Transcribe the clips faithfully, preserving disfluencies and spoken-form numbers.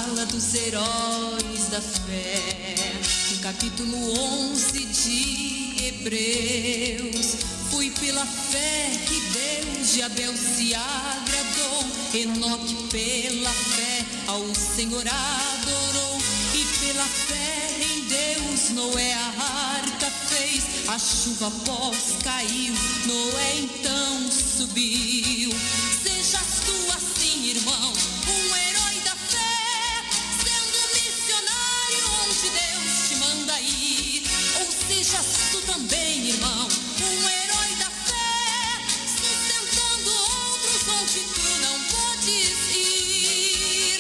fala dos heróis da fé. No capítulo onze de Hebreus, foi pela fé que Deus de Abel se agradou. Enoque pela fé ao Senhor adorou. E pela fé em Deus Noé a arca fez. A chuva após caiu, Noé então subiu. Sejas tu assim, irmão, um herói da fé, sendo missionário onde Deus te manda ir. Ou sejas tu também, irmão, um herói da fé, sustentando outros onde tu não podes ir.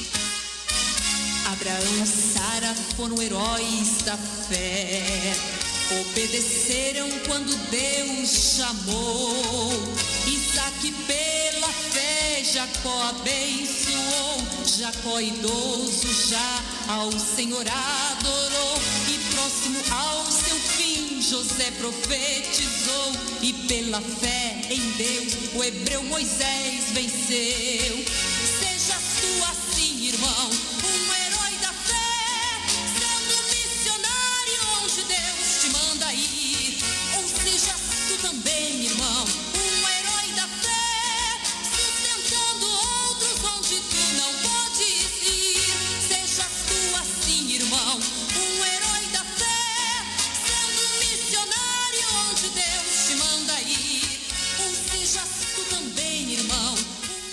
Abraão e Sara foram heróis da fé, obedeceram quando Deus chamou. Isaac pela fé Jacó abençoou. Jacó idoso já ao Senhor adorou. E próximo ao seu fim José profetizou. E pela fé em Deus o hebreu Moisés venceu. Sejas tu assim, irmão, um herói da fé, sendo missionário onde Deus te manda ir. Ou sejas tu também, irmão, um herói da fé, sustentando outros onde tu não podes ir. Sejas tu assim, irmão, um herói da fé, sendo missionário onde Deus te manda ir. Ou sejas tu também, irmão, um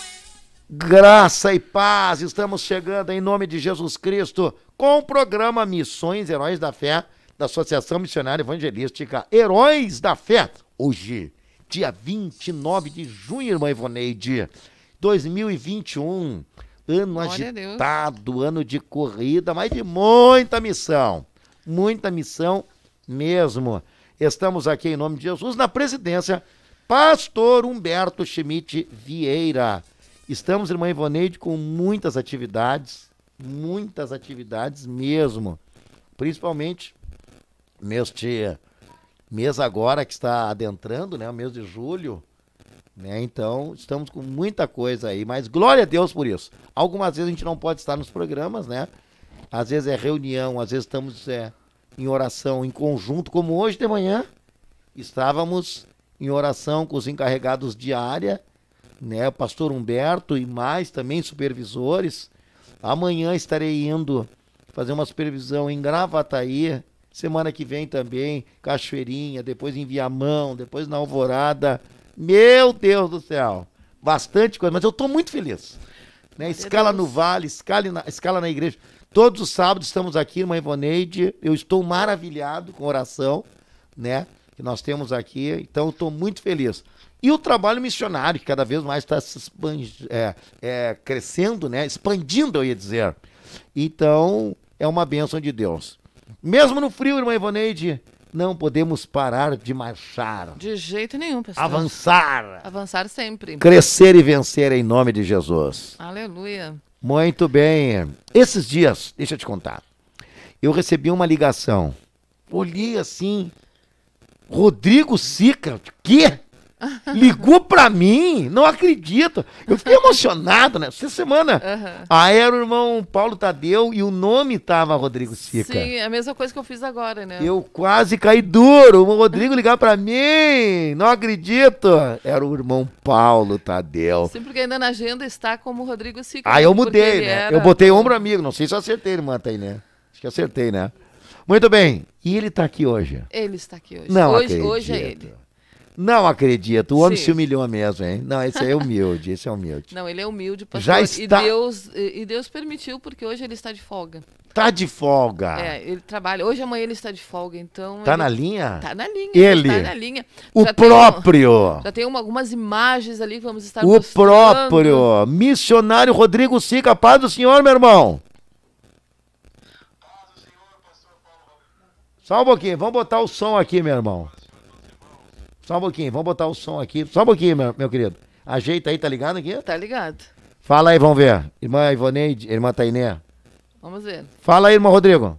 Graça e paz, estamos chegando em nome de Jesus Cristo com o programa Missões Heróis da Fé da Associação Missionária Evangelística Heróis da Fé. Hoje, dia vinte e nove de junho, irmã Ivoneide, dois mil e vinte e um, ano Glória agitado, ano de corrida, mas de muita missão, muita missão mesmo. Estamos aqui em nome de Jesus na presidência, pastor Humberto Schmidt Vieira. Estamos, irmã Ivoneide, com muitas atividades, muitas atividades mesmo, principalmente neste mês agora que está adentrando, né, o mês de julho, né, então estamos com muita coisa aí, mas glória a Deus por isso. Algumas vezes a gente não pode estar nos programas, né, às vezes é reunião, às vezes estamos é, em oração em conjunto, como hoje de manhã, estávamos em oração com os encarregados de área, né, o pastor Humberto e mais também supervisores. Amanhã estarei indo fazer uma supervisão em Gravataí, semana que vem também, Cachoeirinha, depois em Viamão, depois na Alvorada. Meu Deus do céu, bastante coisa, mas eu estou muito feliz. Né? Escala no Vale, escala na, escala na igreja. Todos os sábados estamos aqui, irmã Ivoneide, eu estou maravilhado com a oração, né, que nós temos aqui, então eu estou muito feliz. E o trabalho missionário, que cada vez mais está se expand... é, é, crescendo, né? Expandindo, eu ia dizer. Então, é uma bênção de Deus. Mesmo no frio, irmã Ivoneide, não podemos parar de marchar. De jeito nenhum, pastor. Avançar. Avançar sempre. Crescer e vencer em nome de Jesus. Aleluia. Muito bem. Esses dias, deixa eu te contar, eu recebi uma ligação. Olhei assim, Rodrigo Sica, quê? Ligou pra mim, não acredito. Eu fiquei emocionado, né? Essa semana, Uhum. aí era o irmão Paulo Tadeu e o nome tava Rodrigo Sica. Sim, é a mesma coisa que eu fiz agora, né? Eu quase caí duro. O Rodrigo ligar pra mim, não acredito. Era o irmão Paulo Tadeu. Sim, porque ainda na agenda está como Rodrigo Sica. Aí eu porque mudei, ele né? era- Eu botei ombro amigo, não sei se eu acertei, irmã Tainé. Acho que acertei, né? Muito bem. E ele tá aqui hoje? Ele está aqui hoje. Não hoje, acredito. hoje é ele. Não acredito. O homem Sim. se humilhou mesmo, hein? Não, esse aí é humilde, esse é humilde. Não, ele é humilde, pastor. Já está- E Deus, e e Deus permitiu, porque hoje ele está de folga. Tá de folga. É, ele trabalha. Hoje, amanhã ele está de folga, então... Tá ele na linha? Tá na linha. Ele. Tá na linha. O Já tem um- próprio. já tem uma- algumas imagens ali que vamos estar O mostrando. próprio. Missionário Rodrigo Sica. Paz do Senhor, meu irmão. Só um pouquinho. Vamos botar o som aqui, meu irmão. Só um pouquinho. Vamos botar o som aqui. Só um pouquinho, meu, meu querido. Ajeita aí, tá ligado aqui? Tá ligado? Fala aí, vamos ver. Irmã Ivoneide, irmã Tainé. Vamos ver. Fala aí, irmão Rodrigo.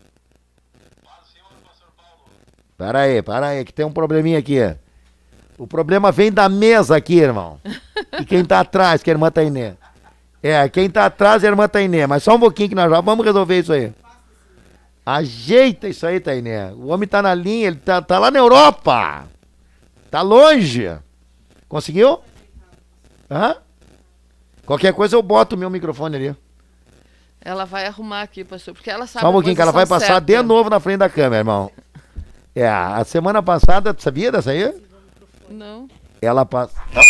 Pera aí, pera aí, que tem um probleminha aqui. O problema vem da mesa aqui, irmão. E quem tá atrás, que é a irmã Tainé. É, quem tá atrás é a irmã Tainê, mas só um pouquinho que nós já vamos resolver isso aí. Ajeita isso aí, Tainê. O homem tá na linha, ele tá, tá lá na Europa. Tá longe. Conseguiu? Hã? Qualquer coisa eu boto o meu microfone ali. Ela vai arrumar aqui, pastor, porque ela sabe Só um pouquinho que ela vai passar certa. de novo na frente da câmera, irmão. É, a semana passada, tu sabia dessa aí? Não. Ela passa...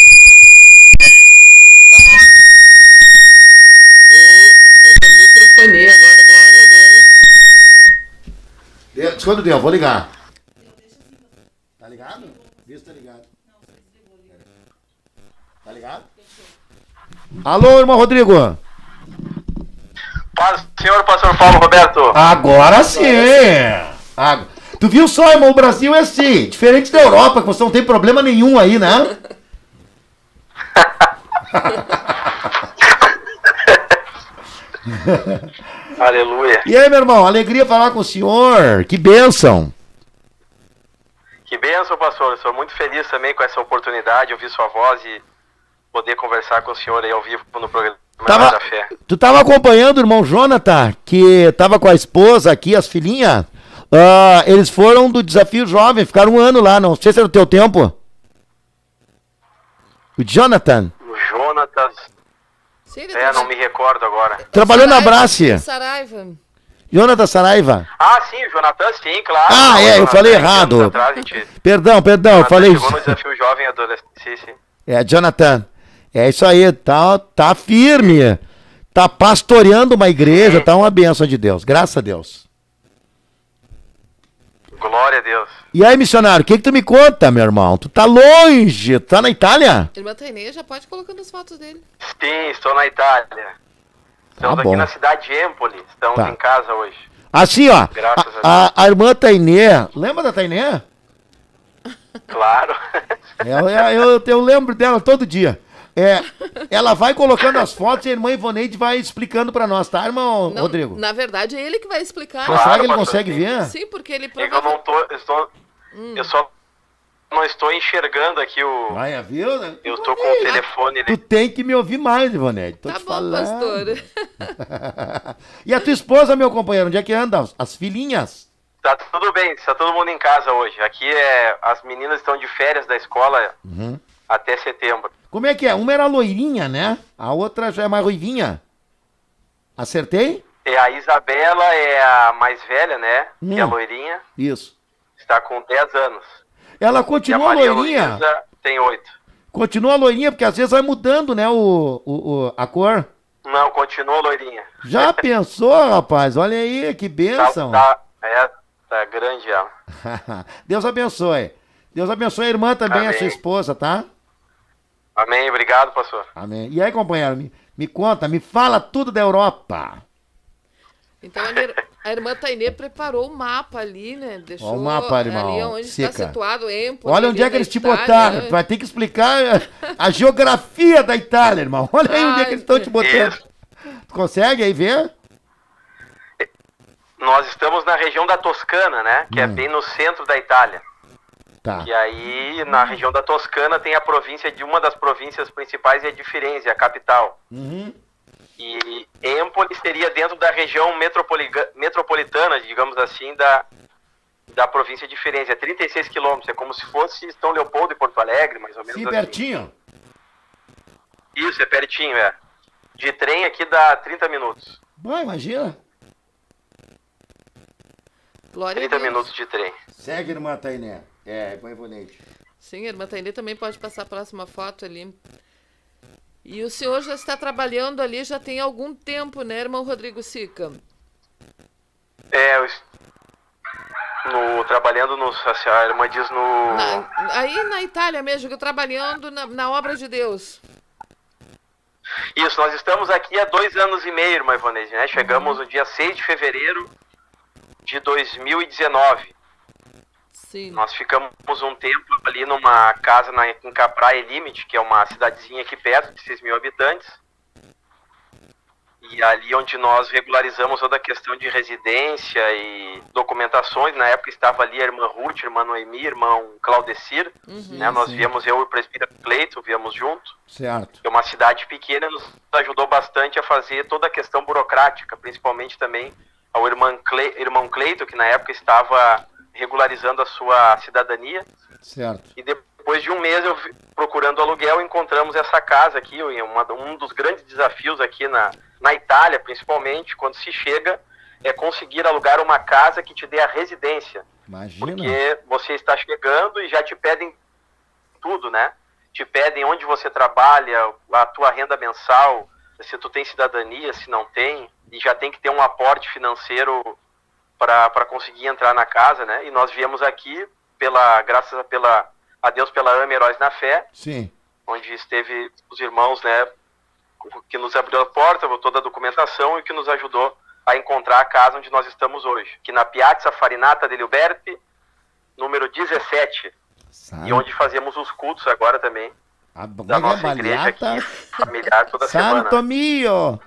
Microfonia agora, glória a Deus. Quando deu, vou ligar. Tá ligado? Vê se tá ligado. Tá ligado? Alô, irmão Rodrigo. Paz, senhor pastor Paulo Roberto. Agora sim. Agora. Tu viu só, irmão, o Brasil é assim, diferente da Europa, que você não tem problema nenhum aí, né? Aleluia. E aí, meu irmão, alegria falar com o senhor, que bênção. Que bênção, pastor. Eu sou muito feliz também com essa oportunidade de ouvir sua voz e poder conversar com o senhor aí ao vivo no programa Tava, da Fé. tu tava acompanhando o irmão Jonathan, que tava com a esposa aqui, as filhinhas. Uh, eles foram do Desafio Jovem, ficaram um ano lá, não sei se era o teu tempo. O Jonathan. O Jonatas. Sim, ele É, não me recordo agora. Trabalhou na Saraiva, Brace. Saraiva. Jonathan Saraiva. Ah, sim, o Jonathan, sim, claro. Ah, O é, eu Jonathan, falei anos errado. atrás, a gente- Perdão, perdão, eu Jonathan falei... chegou no Desafio Jovem Adolescente. Sim, sim. É, Jonathan. É isso aí, tá, tá firme. Tá pastoreando uma igreja, tá uma bênção de Deus, graças a Deus. Glória a Deus. E aí, missionário, o que que tu me conta, meu irmão? Tu tá longe, tu tá na Itália? Irmã Tainê já pode ir colocando as fotos dele. Sim, estou na Itália. Estamos Tá aqui bom. na cidade de Empoli. Estamos Tá. em casa hoje. Assim, ó, Graças a, a, a irmã Tainê, lembra da Tainê? Claro. Eu, eu, eu lembro dela todo dia. É, ela vai colocando as fotos e a irmã Ivoneide vai explicando pra nós, tá, irmão Não, Rodrigo? na verdade, é ele que vai explicar. Mas será que ele pastor, consegue sim. ver? Sim, porque ele É que eu provavelmente... não tô. Eu, estou, eu só não estou enxergando aqui o. Vai, viu, né? Eu estou com o telefone Tu ali. tem que me ouvir mais, Ivoneide. Tô Tá te bom, falando. pastor. E a tua esposa, meu companheiro, onde é que anda? As- As filhinhas? Tá tudo bem, está todo mundo em casa hoje. Aqui é. As meninas estão de férias da escola Uhum. até setembro. Como é que é? Uma era loirinha, né? A outra já é mais ruivinha. Acertei? E a Isabela é a mais velha, né? Que é a Hum. loirinha. Isso. Está com dez anos. Ela E a continua Maria loirinha? Luísa tem oito. Continua loirinha, porque às vezes vai mudando, né, o, o, o- a cor. Não, continua loirinha. Já pensou, rapaz? Olha aí, que Tá, bênção. tá, é, tá grande ela. Deus abençoe. Deus abençoe a irmã também, a Amém. sua esposa, tá? Amém, obrigado, pastor. Amém. E aí, companheiro, me, me conta, me fala tudo da Europa. Então a, ir- a irmã Tainê preparou o mapa ali, né? Deixou Ó o mapa, irmão. ali onde está Sica. situado o Empoli. Olha onde ali é que na eles te Itália, botaram. né? Tu vai ter que explicar a, a geografia da Itália, irmão. Olha aí onde é que eles estão te botando. Isso. Tu consegue aí ver? Nós estamos na região da Toscana, né? Que é Hum. bem no centro da Itália. Tá. E aí, na região da Toscana, tem a província de uma das províncias principais, é de Firenze, a capital. Uhum. E Empoli seria dentro da região metropoli- metropolitana, digamos assim, da, da província de Firenze. É trinta e seis quilômetros, é como se fosse São Leopoldo e Porto Alegre, mais ou menos Sim, assim. pertinho. Isso, é pertinho, é. De trem aqui dá trinta minutos. Bom, imagina. Glória a trinta Deus. minutos de trem. Segue, irmã Tainé. É, põe bonito. Sim, a irmã Tainê também pode passar a próxima foto ali. E o senhor já está trabalhando ali já tem algum tempo, né, irmão Rodrigo Sica? É, eu es- no, trabalhando no, a irmã diz no... Na- aí na Itália mesmo, que trabalhando na, na obra de Deus. Isso, nós estamos aqui há dois anos e meio, irmã Ivanese, né? Chegamos no dia seis de fevereiro de dois mil e dezenove. Sim. Nós ficamos um tempo ali numa casa na, em Capraia Limite, que é uma cidadezinha aqui perto, de seis mil habitantes. E ali onde nós regularizamos toda a questão de residência e documentações. Na época estava ali a irmã Ruth, a irmã Noemi, irmão Claudecir. Uhum. Né? Nós sim. viemos, eu e o presbítero Cleito, viemos junto. Certo. É uma cidade pequena, nos ajudou bastante a fazer toda a questão burocrática, principalmente também ao irmão, Cle... irmão Cleito, que na época estava regularizando a sua cidadania. Certo. E depois de um mês, eu vi- procurando aluguel, encontramos essa casa aqui. Uma, um dos grandes desafios aqui na, na Itália, principalmente, quando se chega, é conseguir alugar uma casa que te dê a residência. Imagina. Porque você está chegando e já te pedem tudo, né? Te pedem onde você trabalha, a tua renda mensal, se tu tem cidadania, se não tem, e já tem que ter um aporte financeiro para conseguir entrar na casa, né? E nós viemos aqui, pela, graças a, pela, a Deus, pela A M Heróis na Fé, Sim. onde esteve os irmãos, né, que nos abriu a porta, toda a documentação e que nos ajudou a encontrar a casa onde nós estamos hoje, que na Piazza Farinata degli Uberti, número dezessete, Santo. e onde fazemos os cultos agora também, A da nossa igreja aqui, familiar, toda Santo semana. mio!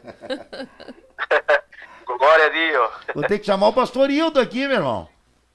Glória a Deus. Vou ter que chamar o pastor Hildo aqui, meu irmão.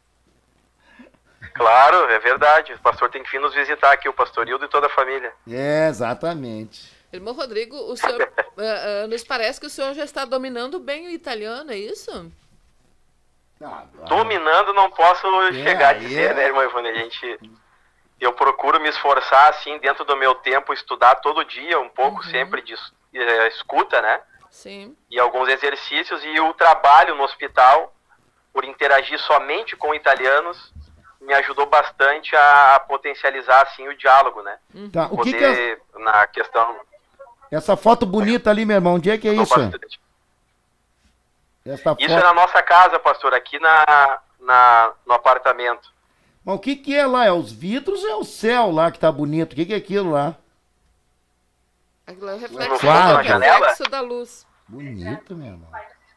Claro, é verdade. O pastor tem que vir nos visitar aqui, o pastor Hildo e toda a família. É, exatamente. Irmão Rodrigo, o senhor, ah, ah, nos parece que o senhor já está dominando bem o italiano, é isso? Ah, Dominando não posso chegar a aí dizer, é- né, irmão Ivone? A gente... Eu procuro me esforçar, assim, dentro do meu tempo, estudar todo dia, um pouco sempre de es- eh, escuta, né? Sim. E alguns exercícios, e o trabalho no hospital, por interagir somente com italianos, me ajudou bastante a potencializar, assim, o diálogo, né? Tá, o que que é Poder, na questão... essa foto bonita ali, meu irmão? Onde é que é ajudou isso? bastante. Essa Isso é foto. na nossa casa, pastor, aqui na, na, no apartamento. Mas o que que é lá? É os vidros ou é o céu lá que tá bonito? O que que é aquilo lá? Aquilo é o No reflexo, fundo, Claro. na janela? reflexo da luz. Bonito, meu irmão.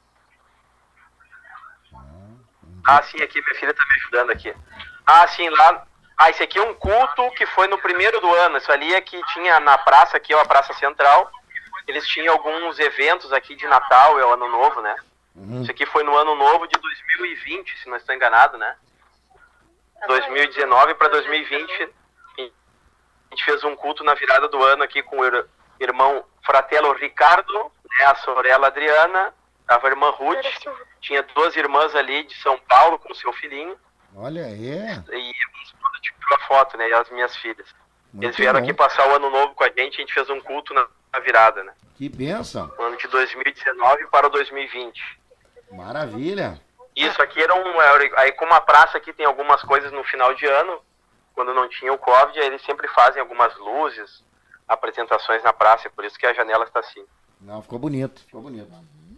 Ah, sim, aqui, minha filha tá me ajudando aqui. Ah, sim, lá... Ah, esse aqui é um culto que foi no primeiro do ano. Isso ali é que tinha na praça aqui, ó, a Praça Central. Eles tinham alguns eventos aqui de Natal, é o Ano Novo, né? Uhum. Isso aqui foi no Ano Novo de dois mil e vinte, se não estou enganado, né? dois mil e dezenove para dois mil e vinte. A gente fez um culto na virada do ano aqui com o ir- irmão Fratello Ricardo, né, a sorella Adriana, a irmã Ruth. Tinha duas irmãs ali de São Paulo com o seu filhinho. Olha aí. E a esposa tirou a foto, né? E as minhas filhas. Muito Eles vieram bom. aqui passar o ano novo com a gente, a gente fez um culto na, na virada, né? Que bênção. No ano de dois mil e dezenove para o dois mil e vinte. Maravilha. Isso aqui era um... Aí como a praça aqui tem algumas coisas no final de ano, quando não tinha o Covid, aí eles sempre fazem algumas luzes, apresentações na praça, é por isso que a janela está assim. Não, ficou bonito. Ficou bonito.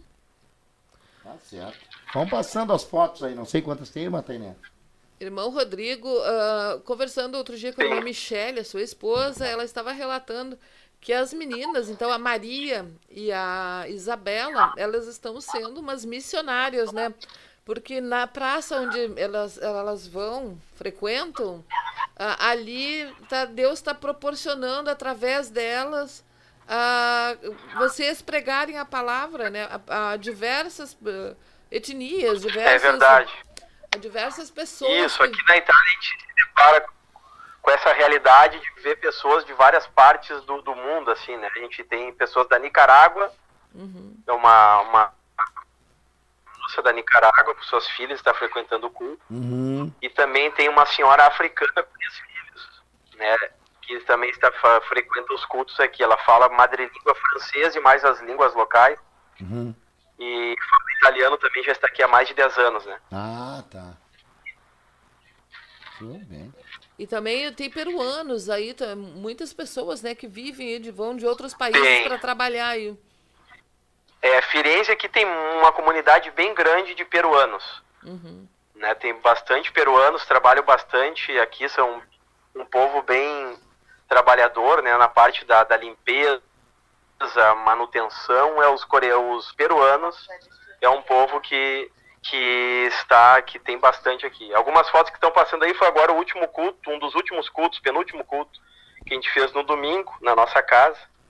Tá certo. Vamos passando as fotos aí. Não sei quantas tem, irmã Tainé. Irmão Rodrigo, ah, conversando outro dia com a irmã Sim. Michele, a sua esposa, ela estava relatando que as meninas, então a Maria e a Isabela, elas estão sendo umas missionárias, né? Porque na praça onde elas, elas vão, frequentam, ah, ali tá, Deus está proporcionando através delas a vocês pregarem a palavra, né? A, a diversas uh, etnias, diversas, É verdade. a diversas pessoas. Isso, que- aqui na Itália a gente se depara com essa realidade de ver pessoas de várias partes do, do mundo, assim, né? A gente tem pessoas da Nicarágua, é uma, uma moça da Nicarágua, com suas filhas, está frequentando o culto, Uhum. e também tem uma senhora africana com três filhos, né? Que também está, fa- frequenta os cultos aqui. Ela fala madrelíngua francesa e mais as línguas locais, Uhum. e fala italiano também, já está aqui há mais de dez anos, né? Ah, tá. Tudo bem. E também tem peruanos aí, tá, muitas pessoas, né, que vivem aí, de, vão de outros países Tem. para trabalhar aí. É, Firenze aqui tem uma comunidade bem grande de peruanos. Uhum. Né? Tem bastante peruanos, trabalham bastante. Aqui são um povo bem trabalhador, né? Na parte da, da limpeza, manutenção. É os, core... os peruanos é um povo que, que está, que tem bastante aqui. Algumas fotos que estão passando aí foi agora o último culto, um dos últimos cultos, penúltimo culto que a gente fez no domingo na nossa casa.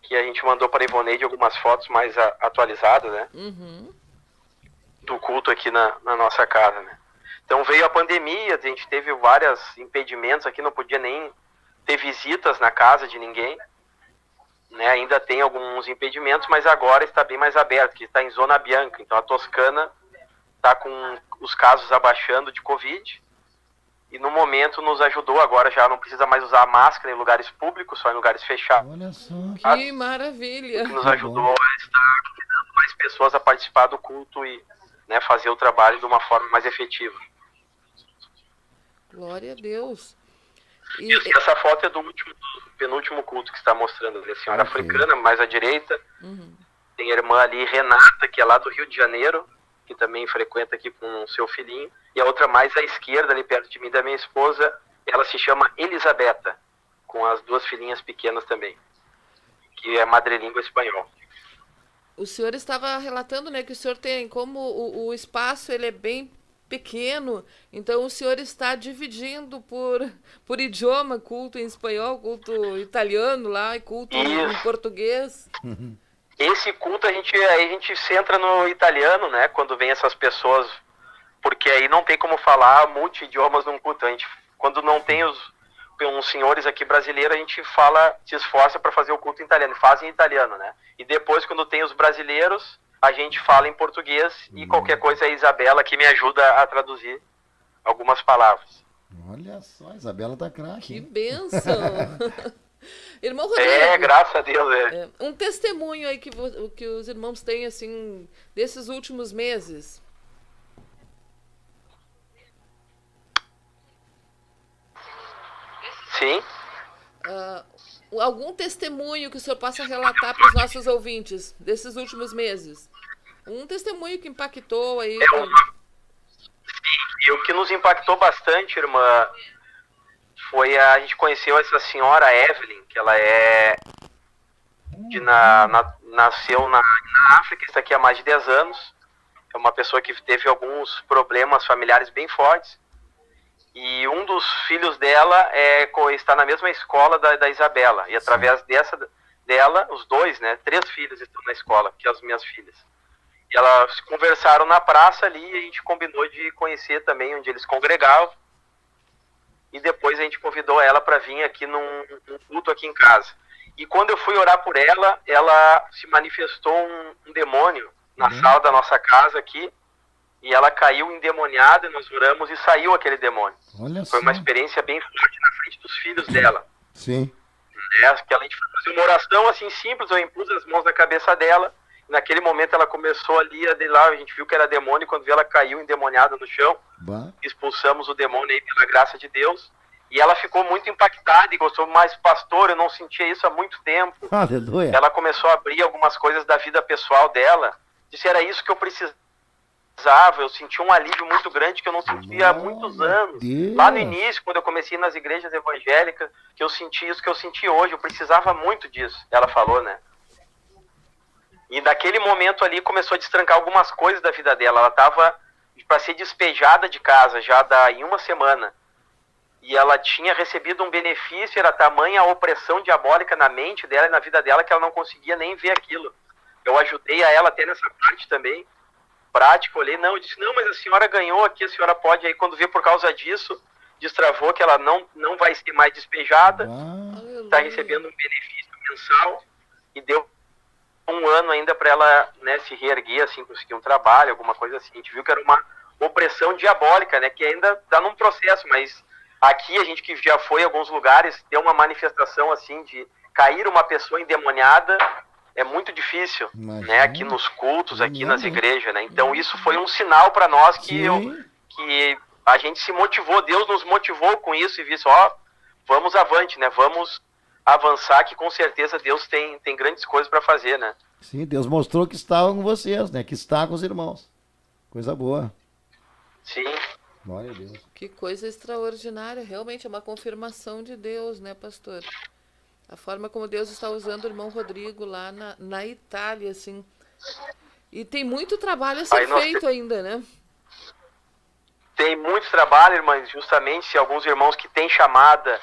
que a gente mandou para a Ivoneide algumas fotos mais a, atualizadas, né? Uhum. Do culto aqui na, na nossa casa, né? Então veio a pandemia, a gente teve vários impedimentos aqui, não podia nem ter visitas na casa de ninguém, né? Ainda tem alguns impedimentos, mas agora está bem mais aberto, que está em zona bianca. Então a Toscana está com os casos abaixando de Covid e no momento nos ajudou, agora já não precisa mais usar máscara em lugares públicos, só em lugares fechados. Olha só. Que maravilha. Que nos ajudou a estar convidando mais pessoas a participar do culto e, né, fazer o trabalho de uma forma mais efetiva. Glória a Deus. E, E essa foto é do, último, do penúltimo culto que está mostrando a senhora Ok. africana, mais à direita. uhum. Tem a irmã ali, Renata, que é lá do Rio de Janeiro, que também frequenta aqui com o seu filhinho. E a outra mais à esquerda, ali perto de mim, da minha esposa, ela se chama Elisabetta, com as duas filhinhas pequenas também, que é madrelíngua espanhol. O senhor estava relatando, né, que o senhor tem, como o, o espaço ele é bem pequeno, então o senhor está dividindo por, por idioma, culto em espanhol, culto italiano lá, e culto em Isso. português. Esse culto a gente, aí a gente centra no italiano, né? Quando vem essas pessoas, porque aí não tem como falar multi-idiomas num culto. A gente, quando não tem os uns senhores aqui brasileiros, a gente fala, se esforça para fazer o culto em italiano, faz em italiano, né? E depois, quando tem os brasileiros, a gente fala em português e qualquer coisa é a Isabela que me ajuda a traduzir algumas palavras. Olha só, a Isabela tá craque. Que hein? bênção! Irmão Rodrigo, É, graças a Deus, é. é, um testemunho aí que, vo- que os irmãos têm, assim, desses últimos meses. Sim. Ah, algum testemunho que o senhor possa relatar para os nossos ouvintes desses últimos meses? Um testemunho que impactou aí. É uma... E o que nos impactou bastante, irmã, foi a, a gente conheceu essa senhora Evelyn, que ela é de na, na- nasceu na, na África, está aqui há mais de dez anos. É uma pessoa que teve alguns problemas familiares bem fortes. E um dos filhos dela é, co- está na mesma escola da, da Isabela. E através dessa dela, os dois, né, três filhos estão na escola, que são as minhas filhas. E elas conversaram na praça ali e a gente combinou de conhecer também onde eles congregavam. E depois a gente convidou ela para vir aqui num, num culto aqui em casa. E quando eu fui orar por ela, ela se manifestou um, um demônio na Uhum. sala da nossa casa aqui. E ela caiu endemoniada, nós oramos e saiu aquele demônio. Olha Foi só. uma experiência bem forte na frente dos filhos dela. Sim. Né? Que a gente foi fazer uma oração assim simples, eu impus as mãos na cabeça dela. Naquele momento ela começou ali a lá, a gente viu que era demônio, e quando viu ela caiu endemoniada no chão, Bah. expulsamos o demônio aí pela graça de Deus. E ela ficou muito impactada e gostou, mas pastor, eu não sentia isso há muito tempo. Aleluia. Ela começou a abrir algumas coisas da vida pessoal dela, disse, era isso que eu precisava, eu senti um alívio muito grande que eu não sentia há muitos Glória a anos. Deus. Lá no início, quando eu comecei nas igrejas evangélicas, que eu senti isso que eu senti hoje, eu precisava muito disso, ela falou, né? E naquele momento ali começou a destrancar algumas coisas da vida dela. Ela estava para ser despejada de casa já da, em uma semana. E ela tinha recebido um benefício, era tamanha a opressão diabólica na mente dela e na vida dela que ela não conseguia nem ver aquilo. Eu ajudei a ela até nessa parte também, prática, olhei, não, eu disse, não, mas a senhora ganhou aqui, a senhora pode, aí quando vê por causa disso, destravou que ela não, não vai ser mais despejada, Ah, está recebendo um benefício mensal e deu um ano ainda para ela, né, se reerguer, assim, conseguir um trabalho, alguma coisa assim. A gente viu que era uma opressão diabólica, né, que ainda está num processo, mas aqui a gente que já foi em alguns lugares, ter uma manifestação assim de cair uma pessoa endemoniada é muito difícil, Imagina. né, aqui nos cultos, aqui nas Imagina. igrejas, né. Então isso foi um sinal para nós que, eu, sim. que a gente se motivou, Deus nos motivou com isso e disse, ó, vamos avante, né, vamos avançar, que com certeza Deus tem, tem grandes coisas para fazer, né. Sim, Deus mostrou que estava com vocês, né? Que está com os irmãos. Coisa boa. Sim. Glória a Deus. Que coisa extraordinária. Realmente é uma confirmação de Deus, né, pastor? A forma como Deus está usando o irmão Rodrigo lá na, na Itália, assim. E tem muito trabalho a ser Aí nós feito ainda, né? Tem muito trabalho, irmãs, justamente se alguns irmãos que têm chamada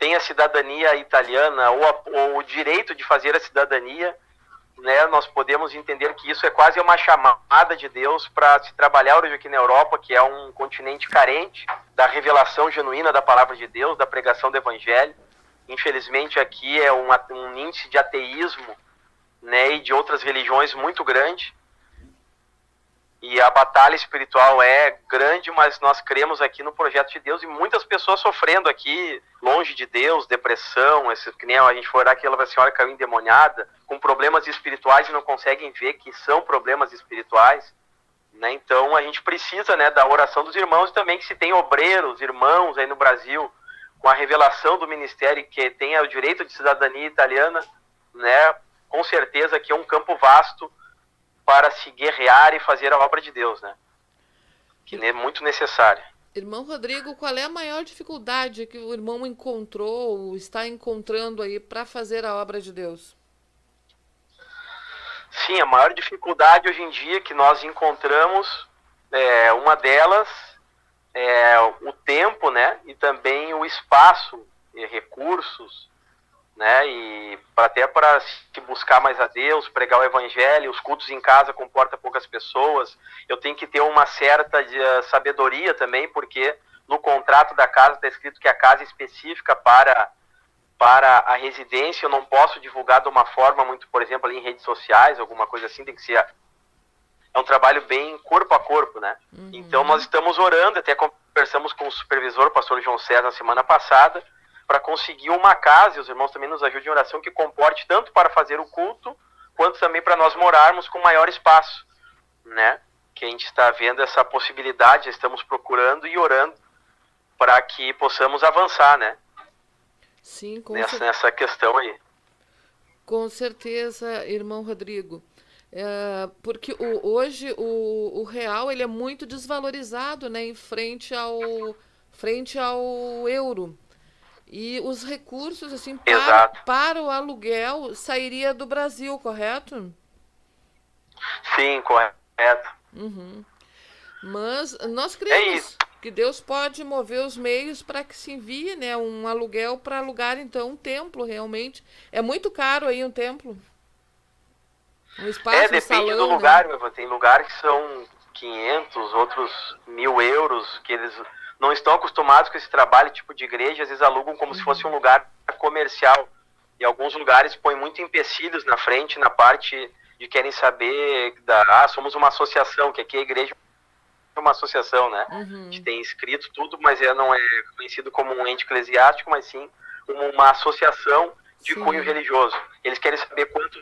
tem a cidadania italiana ou, a, ou o direito de fazer a cidadania, né, nós podemos entender que isso é quase uma chamada de Deus para se trabalhar hoje aqui na Europa, que é um continente carente da revelação genuína da palavra de Deus, da pregação do evangelho. Infelizmente aqui é um, um índice de ateísmo, né, e de outras religiões muito grande. E a batalha espiritual é grande, mas nós cremos aqui no projeto de Deus e muitas pessoas sofrendo aqui, longe de Deus, depressão, esse, que nem a gente foi orar que a senhora caiu endemoniada, com problemas espirituais e não conseguem ver que são problemas espirituais, né? Então a gente precisa, né, da oração dos irmãos e também que se tem obreiros, irmãos aí no Brasil, com a revelação do ministério que tenha o direito de cidadania italiana, né? Com certeza que é um campo vasto para se guerrear e fazer a obra de Deus, né? Que é muito necessária. Irmão Rodrigo, qual é a maior dificuldade que o irmão encontrou ou está encontrando aí para fazer a obra de Deus? Sim, a maior dificuldade hoje em dia que nós encontramos, é, uma delas é o tempo, né? E também o espaço e recursos, né, e até para se buscar mais a Deus, pregar o evangelho, os cultos em casa comportam poucas pessoas, eu tenho que ter uma certa de, uh, sabedoria também, porque no contrato da casa está escrito que a casa é específica para, para a residência, eu não posso divulgar de uma forma muito, por exemplo, ali em redes sociais, alguma coisa assim, tem que ser, é um trabalho bem corpo a corpo, né, uhum. Então nós estamos orando, até conversamos com o supervisor, o pastor João César, na semana passada, para conseguir uma casa, e os irmãos também nos ajudem em oração, que comporte tanto para fazer o culto, quanto também para nós morarmos com maior espaço, né? Que a gente está vendo essa possibilidade, estamos procurando e orando para que possamos avançar, né? Sim, com nessa, cer... nessa questão aí. Com certeza, irmão Rodrigo. É, porque o, hoje o, o real ele é muito desvalorizado, né, em frente ao, frente ao euro. E os recursos, assim, para, para o aluguel sairia do Brasil, correto? Sim, correto. Uhum. Mas nós cremos é que Deus pode mover os meios para que se envie, né, um aluguel para alugar, então, um templo, realmente. É muito caro aí um templo? Um espaço, é, um depende salão, do lugar. né? Tem lugares que são quinhentos, outros mil euros, que eles não estão acostumados com esse trabalho, tipo de igreja, às vezes alugam como uhum. se fosse um lugar comercial. E alguns lugares põem muito empecilhos na frente, na parte de querem saber, da, ah, somos uma associação, que aqui a igreja é uma associação, né? Uhum. A gente tem escrito tudo, mas é, não é conhecido como um ente eclesiástico, mas sim como uma associação de sim. cunho religioso. Eles querem saber quanto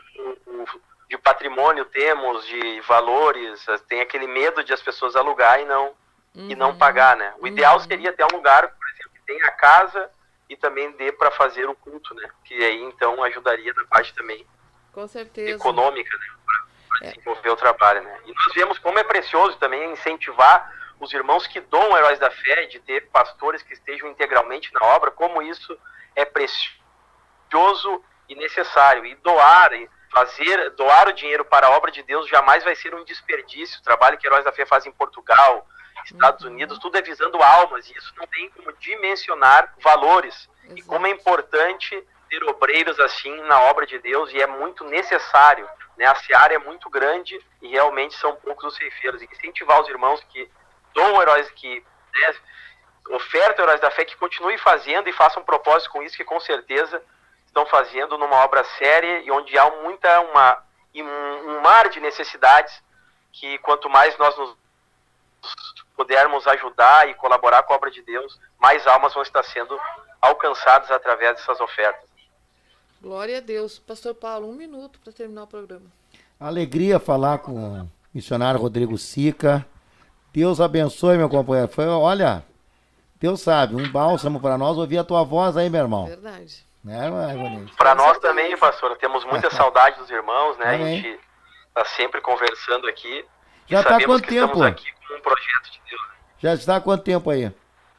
de patrimônio temos, de valores, tem aquele medo de as pessoas alugar e não Uhum. e não pagar, né? O uhum. ideal seria ter um lugar, por exemplo, que tenha a casa e também dê para fazer o culto, né? Que aí, então, ajudaria na parte também com certeza. econômica, né? Para é. desenvolver o trabalho, né? E nós vemos como é precioso também incentivar os irmãos que doam Heróis da Fé, de ter pastores que estejam integralmente na obra, como isso é precioso e necessário. E doar, e fazer, doar o dinheiro para a obra de Deus jamais vai ser um desperdício. O trabalho que Heróis da Fé faz em Portugal, Estados uhum. Unidos, tudo é visando almas, e isso não tem como dimensionar valores. Exato. E como é importante ter obreiros assim na obra de Deus, e é muito necessário, né? A seara é muito grande e realmente são poucos os ceifeiros. E incentivar os irmãos que doam heróis, que né, ofertam Heróis da Fé, que continuem fazendo e façam um propósito com isso, que com certeza estão fazendo numa obra séria e onde há muita, uma, um, um mar de necessidades, que quanto mais nós nos pudermos ajudar e colaborar com a obra de Deus, mais almas vão estar sendo alcançadas através dessas ofertas. Glória a Deus. Pastor Paulo, um minuto para terminar o programa. Alegria falar com o missionário Rodrigo Sica. Deus abençoe, meu companheiro. Foi, olha, Deus sabe, um bálsamo para nós ouvir a tua voz aí, meu irmão. Verdade. Né, Ivonete? Para nós também, pastor, temos muita saudade dos irmãos, né? Amém. A gente está sempre conversando aqui. Já está há quanto tempo? Estamos aqui com um projeto de Deus. Já está há quanto tempo aí?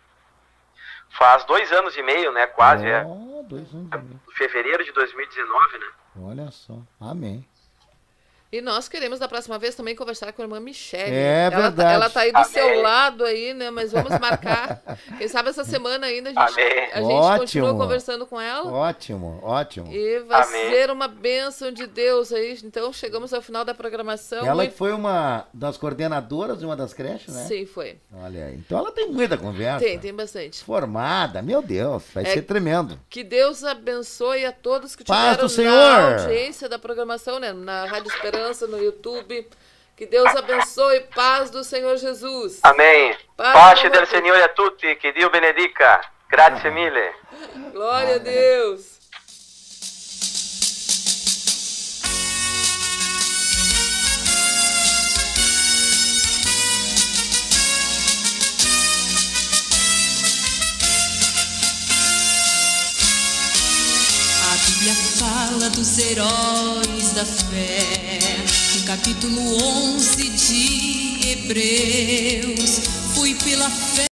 Faz dois anos e meio, né? Quase, é. Oh, dois anos e meio. Fevereiro de dois mil e dezenove, né? Olha só. Amém. E nós queremos, da próxima vez, também conversar com a irmã Michele. É ela, verdade. Ela tá aí do Amém. seu lado aí, né? Mas vamos marcar. Quem sabe essa semana ainda a gente, Amém. a gente Ótimo. continua conversando com ela. Ótimo, ótimo. E vai Amém. ser uma bênção de Deus aí. Então, chegamos ao final da programação. Ela e... que foi uma das coordenadoras de uma das creches, né? Sim, foi. Olha aí. Então ela tem muita conversa. Tem, tem bastante. Formada, meu Deus, vai É- ser tremendo. Que Deus abençoe a todos que Paz tiveram do Senhor. na audiência da programação, né? Na Rádio Esperança, no YouTube. Que Deus abençoe. Paz do Senhor Jesus. Amém. Paz Pace do del Senhor. Signore a tutti, che Dio benedica. Grazie mille. Glória a Deus. A Bíblia fala dos heróis da fé, no capítulo onze de Hebreus. Fui pela fé